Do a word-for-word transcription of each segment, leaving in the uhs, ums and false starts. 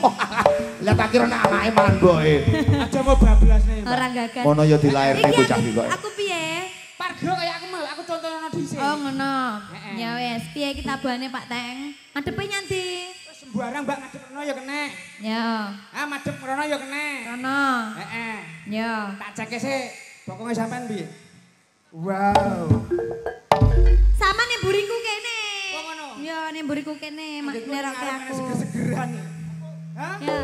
Lah tak kira nek anake manboke. Aja mau bablas nih. Orang gagal. Mono ya dilairne bocah iki kok. Aku piye? Pargo kayak aku mau, aku contohnya dhisik. Oh ngono. Ya wes, piye kita bahane Pak Teng? Madepe nyanti. Sembarang Mbak ngadep rono ya kena. Ya. Ah madep rono ya kena. Rono. Heeh. Ya. Tak cek sik. Pokoke sampean piye? Wow. Sama nih buriku kene. Oh ngono. Ya nih buriku kene, mak nerokke aku. Seger-segeran. Hah? Ya.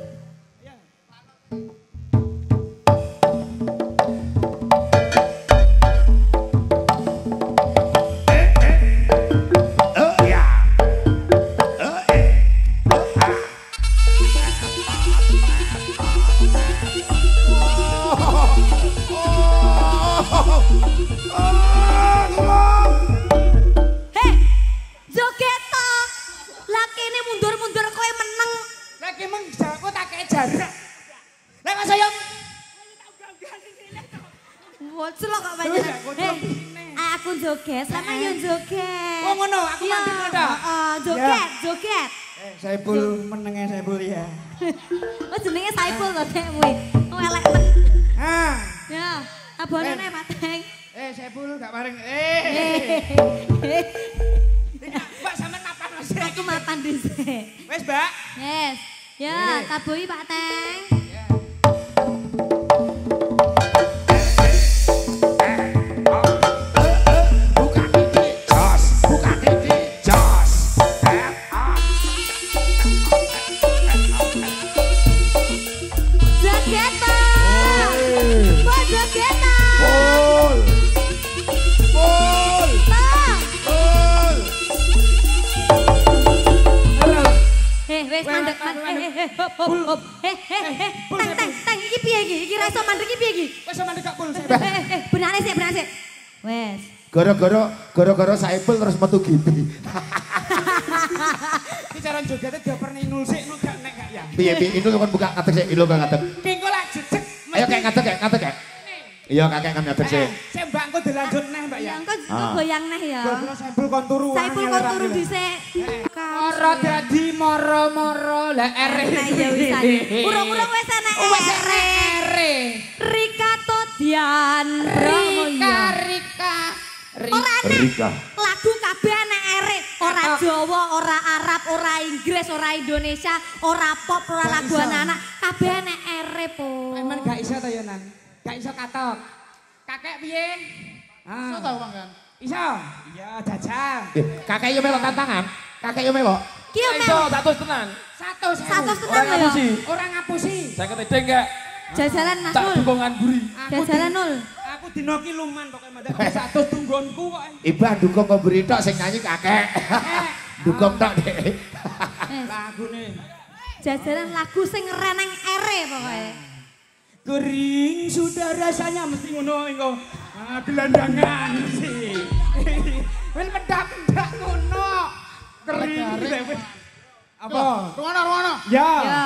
Aku joget, sama yo joget. Oh ngono, aku mandi ngono. Heeh, joget, joget. Eh, Saipul menenge Saipul ya. Oh jenenge Saipul to Dek kuwi. Oh elek men. Ah. Ya, abone nek Pak Teng. Eh, Saipul gak bareng. Eh. Mbak sampean mapan Mas. Aku mapan dhisik. Wes, Mbak. Yes. Ya, tabuhi Pak Teng. Teng teng teng iki piye iki? Iki ra iso mandek iki piye iki? Wes mandek gak pul. Eh eh benane sik benane sik. Wes. Gara-gara gara-gara Saipul terus metu gitu. Iki cara jogete dioper inul sik nu gak nek gak ya. Piye piye inul kan buka ngadeg sik inul kan ngadeg. Engko lak jejeg. Ayo kayak ngadeg kayak ngadeg kayak. Iya kakek kan ngadeg sik. Sik Mbak engko dilanjut neh Mbak ya. Engko goyang neh ya. Goyang Saipul kon turu. Saipul kon turu dhisik. Ora dadi moro-moro lah ere. Nah ya wis ae. Urung-urung wis enek ere. Ere. Rika Todian. Rika Rika. Ora Rika. Lagu kabeh enek ere. Ora Jawa, ora Arab, ora Inggris, ora Indonesia, ora pop, ora lagu anak-anak. Kabeh enek ere po. Emang gak iso ta yo Nan? Gak iso katok. Kakek piye? Iso ta Bang kan? Iso. Iya, jajal. Kakek yo melok tantangan. Kakek yo melok. Ki yo iso satu tenan. Satu Satu tenan Orang lho. ngapusi. Orang ngapusi. Saya ketedeng enggak? Jajalan Mas Tak Nul. dukungan buri. Jajalan Nul. Aku dino ki luman pokoke mandak satu tunggonku kok. Ibah dukung kok beri tok sing nyanyi kakek. Dukung tok Dek. Lagune. Jajalan lagu sing reneng ere pokoke. Kering sudah rasanya mesti ngono engko. Ah gelandangan sih. Wel pedak-pedak ngono. Kering. Apa? Rungono rungono. Ya. Ya.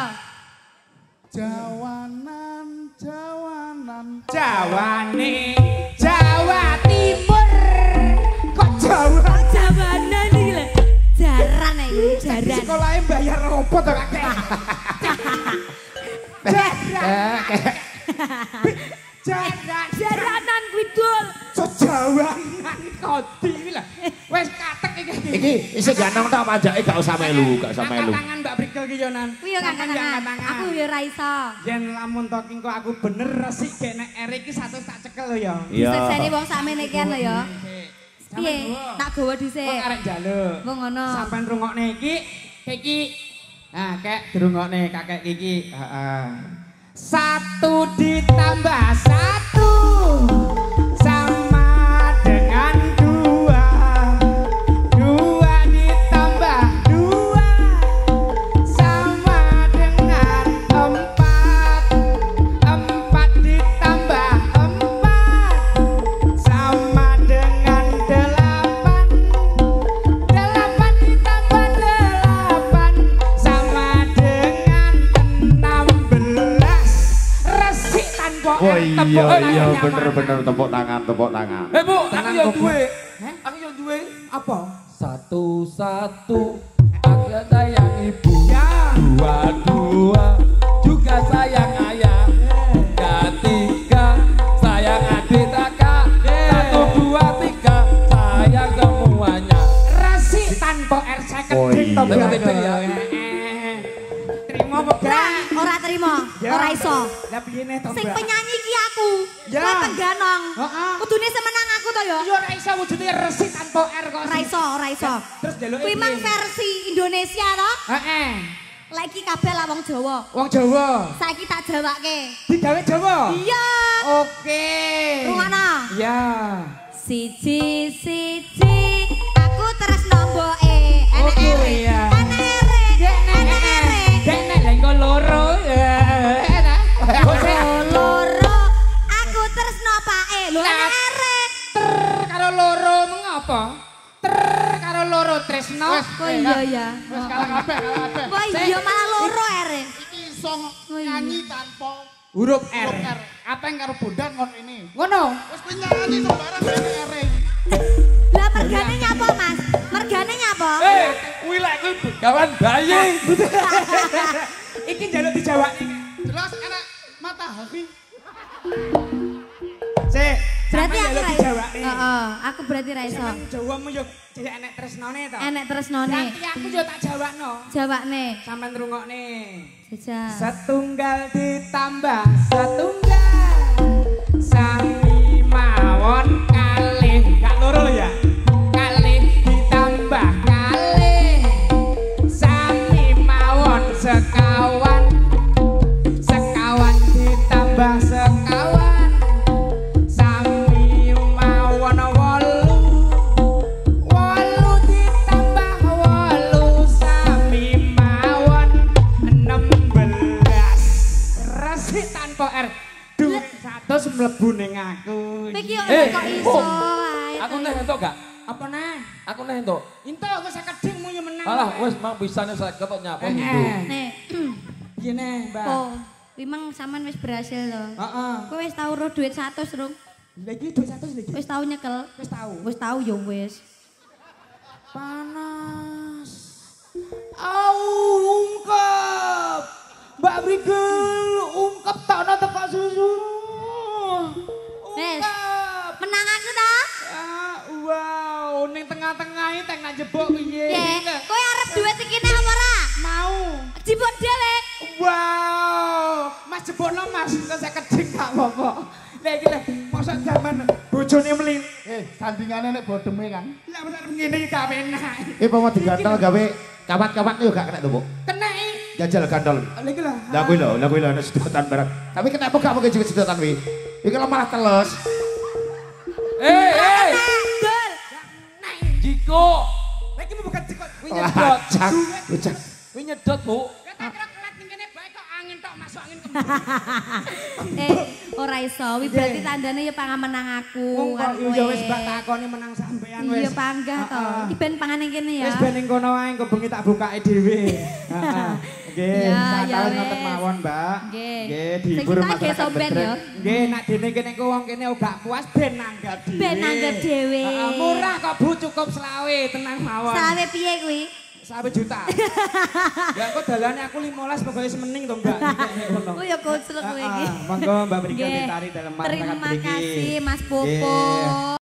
Jawanan jawanan Jawane Jawa Timur. Kok Jawa? Jawanan iki lho. Jaran iki, jaran. Sekolahe bayar opo to kakek? Jaran. Jaran. Jaranan Widul. Sejawanan kodi iki lho. Wes katek iki. Iki isih ganong tok pajake gak usah melu, gak usah melu. Tangan Mbak Brigel ki yo Nan. Kuwi yo Sampeyan yang kangen. tangan. Aku yo ra iso. Yen lamun to engko aku bener resik gek nek Erik iki satu tak cekel lho ya. Iya. Disekseni wong sakmene kian lho ya. Piye? Tak gawa Kok dhisik. arek njaluk. Wong ngono. Sampeyan rungokne iki, iki. Nah, kek dirungokne kakek iki. Heeh. Satu ditambah satu sama dengan dua. Dua ditambah dua sama dengan empat. Empat ditambah empat sama dengan delapan. Delapan ditambah delapan sama dengan enam belas. Resik tanpa Oh R, iya tepuk iya tangannya, bener-bener Pak. tepuk tangan tepuk tangan. Eh Bu, aku Tangan yang kok, Bu. duwe. Heh? Aku yang duwe. Apa? Satu-satu. Aku juga sayang ibu. Ya. Dua-dua juga sayang ayah. Ketiga sayang adik kakak. Satu dua tiga sayang semuanya. Resi tanpa R second Oh, date iya. to Second date, Bro. ya. Eh, Terima apa Ora, gak? ora terima. Ya. Ora iso. Lah piye nih to, Sing Mbak? penyanyi iki aku. Ya. Kowe tengganong. Heeh. Kudune semenang aku to ya. Iya ora iso wujude resi tanpa R kok. Ora iso, ora iso. Terus njaluk Kuwi mang versi Indonesia to. Heeh. Lagi kabeh lah wong Jawa. Wong Jawa. Saiki tak jawake. Digawe Jawa? Iya. Oke. Rungono. Iya. Siji siji aku tresno mboke. Enek Oke, ere. iya. Enek ere. Enek ere. Dek nek lha engko loro. Eh, ta? Oh, loro aku tresno pake. Lho enek ere. Ter karo loro mengapa? Ter karo loro tresno. Oh iya ya. Wis kalah kabeh, kalah kabeh. Wah iya malah loro ere. Iki iso Oh, iya. nyanyi tanpa Huruf R. huruf R. Apa yang karo bondan ngono ini? Ngono. Wis kowe nyanyi sembarang R. Lah mergane nyapa Mas? Mergane nyapa? Eh, kuwi lek kuwi begawan bayi. Iki njaluk dijawabke. Jelas enak matahari. Sik, Berarti aku njaluk ra iso. dijawabke. Heeh, aku berarti ra iso. Sampeyan Jawamu yo jek enek tresnone to. Enek tresnone. Nanti aku yo tak jawabno. Jawabne. Sampeyan ngrungokne. Jajal. Setunggal ditambah setunggal sami mawon kalih. Gak loro lho ya. Kalih ditambah kalih sami mawon sekawan. Sekawan ditambah sekawan sami mawon wolu. Wolu ditambah wolu sami mawon enam belas. Resik tanpa R. Duh, satu mlebu ning aku. Kowe iki yo Eh, kok iso oh. ae. Aku neh entuk gak? Apa nah? Aku neh entuk. Into aku sakeding mu yo menang. Alah, wis mang bisane saya ketok nyapa Eh, gitu. eh. Nek. Piye nih, Mbak? Oh, kuwi mang sampean wis berhasil to. Heeh. Kowe wis tau ro duit seratus, Rung? Lha iki duit satu lagi. Wis tau nyekel? Wis tahu. Wis tau yo wis. Panas. Au, ungkep. Mbak Brigel, ungkep takno teko susu. Wes. Ungkep. Menang aku to? Ah, wow, ning tengah-tengah iki tek nak jebok piye? Ye, kowe arep duit iki nek apa ora? Mau. Jibuk dhewe. Wow, Mas jebokno Mas, kok saya keding gak apa-apa. Lah iki lho, mosok jaman bojone mlin. Eh, sandingane nek bodeme kan. Lah bener ngene iki gak enak. Eh, apa mau digantel gawe kawat-kawat yo gak kena tumpuk. Kena iki. Jajal gandol. Lah iki lho. Lah kuwi lho, lah kuwi lho ana sedotan barang. Tapi kenapa gak mungkin juga sedotan kuwi? Iki lho malah teles. Eh, eh, Dul. Jiko. Lah iki bukan cikok, kuwi nyedot. Lacak, lacak. Kuwi nyedot, Bu. Kata kira kelat ning kene bae kok angin tok masuk angin ke. Eh, ora iso. Wi berarti tandane ya pangamenang aku. Wong kok karo yo kowe. wis mbak takoni menang sampean wis. Iya panggah to. Heeh. Iki ben pangan ning kene ya. Wis ben ning kono wae engko bengi tak bukake dhewe. Heeh. Nggih, Ya, sak ya taun wis. ngoten mawon, Mbak. Nggih. Nggih, Sing dihibur kita nggih masyarakat soben Bedreng. ya. Nggih, nak dene kene engko wong kene gak puas ben nanggap dhewe. Ben nanggap dhewe. Heeh, murah kok Bu, cukup selawe, tenang mawon. Selawe piye kuwi? Selawe juta. Ya kok dalane aku limolas pokoke semening to, Mbak. Nek kono. Oh ya koclek kowe iki. Heeh, monggo Mbak Brigel Nggih. ditari dalam masyarakat Terima mriki. kasih Mas Nggih. Popo.